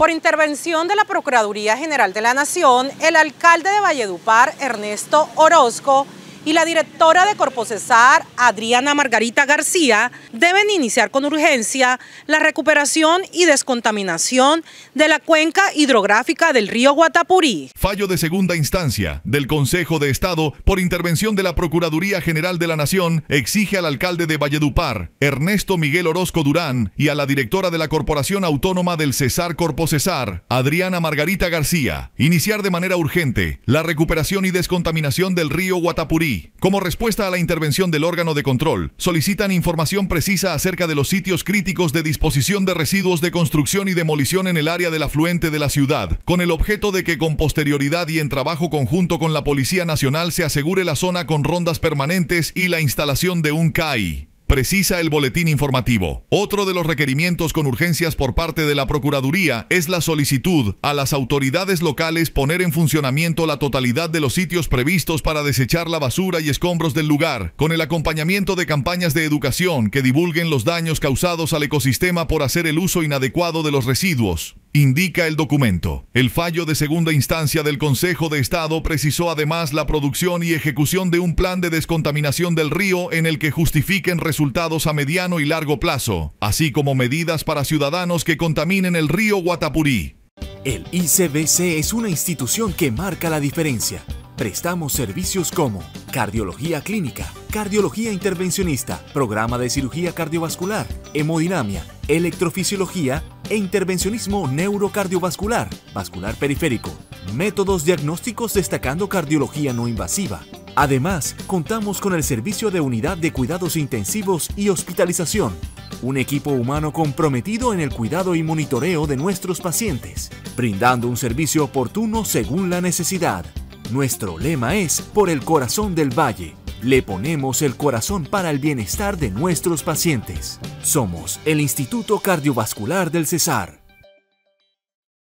Por intervención de la Procuraduría General de la Nación, el alcalde de Valledupar, Ernesto Orozco, y la directora de Corpocesar, Adriana Margarita García, deben iniciar con urgencia la recuperación y descontaminación de la cuenca hidrográfica del río Guatapurí. Fallo de segunda instancia del Consejo de Estado, por intervención de la Procuraduría General de la Nación, exige al alcalde de Valledupar, Ernesto Miguel Orozco Durán, y a la directora de la Corporación Autónoma del Cesar Corpocesar, Adriana Margarita García, iniciar de manera urgente la recuperación y descontaminación del río Guatapurí. Como respuesta a la intervención del órgano de control, solicitan información precisa acerca de los sitios críticos de disposición de residuos de construcción y demolición en el área del afluente de la ciudad, con el objeto de que con posterioridad y en trabajo conjunto con la Policía Nacional se asegure la zona con rondas permanentes y la instalación de un CAI. Precisa el boletín informativo. Otro de los requerimientos con urgencias por parte de la Procuraduría es la solicitud a las autoridades locales poner en funcionamiento la totalidad de los sitios previstos para desechar la basura y escombros del lugar, con el acompañamiento de campañas de educación que divulguen los daños causados al ecosistema por hacer el uso inadecuado de los residuos. Indica el documento. El fallo de segunda instancia del Consejo de Estado precisó además la producción y ejecución de un plan de descontaminación del río en el que justifiquen resultados a mediano y largo plazo, así como medidas para ciudadanos que contaminen el río Guatapurí. El ICBC es una institución que marca la diferencia. Prestamos servicios como cardiología clínica, cardiología intervencionista, programa de cirugía cardiovascular, hemodinamia, electrofisiología e intervencionismo neurocardiovascular, vascular periférico, métodos diagnósticos destacando cardiología no invasiva. Además, contamos con el servicio de unidad de cuidados intensivos y hospitalización, un equipo humano comprometido en el cuidado y monitoreo de nuestros pacientes, brindando un servicio oportuno según la necesidad. Nuestro lema es por el corazón del valle. Le ponemos el corazón para el bienestar de nuestros pacientes. Somos el Instituto Cardiovascular del Cesar.